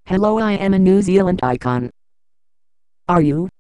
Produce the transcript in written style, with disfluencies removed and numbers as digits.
Hello, I am a New Zealand icon. Are you?